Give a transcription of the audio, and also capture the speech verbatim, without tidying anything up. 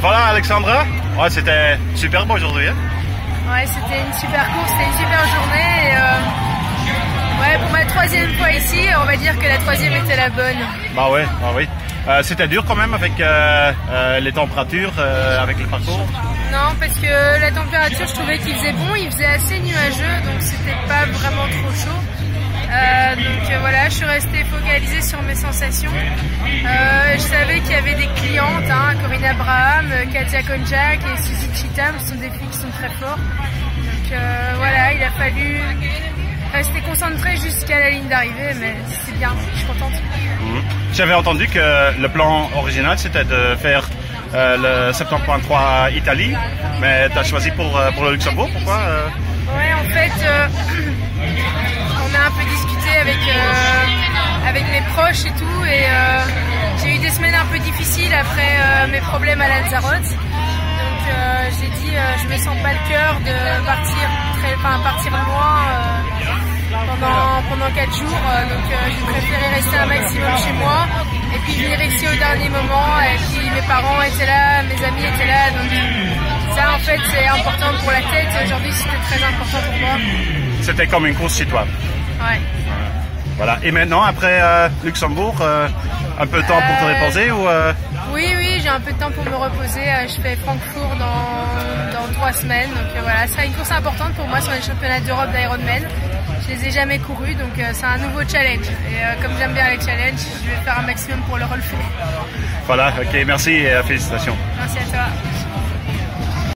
Voilà Alexandra, ouais, c'était superbe aujourd'hui. Hein? Ouais, c'était une super course, c'était une super journée. Et, euh, ouais, pour ma troisième fois ici, on va dire que la troisième était la bonne. Bah ouais, bah oui. Euh, c'était dur quand même avec euh, euh, les températures, euh, avec le parcours. Non, parce que la température, je trouvais qu'il faisait bon, il faisait assez nuageux, donc c'était pas vraiment trop chaud. Euh, donc euh, voilà, je suis restée focalisée sur mes sensations. Euh, je savais qu'il y avait des clientes, hein, Corinne Abraham, Katia Konjak et Suzy Chitam, ce sont des filles qui sont très fortes. Donc euh, voilà, il a fallu rester concentré jusqu'à la ligne d'arrivée, mais c'est bien, je suis contente. Mmh. J'avais entendu que le plan original c'était de faire euh, le soixante-dix point trois Italie, mais tu as choisi pour, euh, pour le Luxembourg, pourquoi euh... Ouais, en fait, euh, on a un peu discuté avec, euh, avec mes proches et tout, et euh, j'ai eu des semaines un peu difficiles après euh, mes problèmes à Lanzarote. Donc euh, j'ai dit, euh, je me sens pas le cœur de partir, très, enfin, partir loin euh, pendant, pendant quatre jours, euh, donc euh, j'ai préféré rester un maximum chez moi, et puis venir ici au dernier moment, et puis mes parents étaient là, mes amis étaient là, donc ça en fait c'est important pour la tête, aujourd'hui c'était très important pour moi. C'était comme une course chez toi. Ouais. Voilà, et maintenant après euh, Luxembourg, euh, un peu de temps pour te euh, reposer ou euh... Oui, oui, j'ai un peu de temps pour me reposer, je fais Francfort dans, dans trois semaines, donc euh, voilà, ce sera une course importante pour moi sur les championnats d'Europe d'Ironman. Je les ai jamais courus, donc euh, c'est un nouveau challenge. Et euh, comme j'aime bien les challenges, je vais faire un maximum pour le relever. Voilà, ok, merci et euh, félicitations. Merci à toi.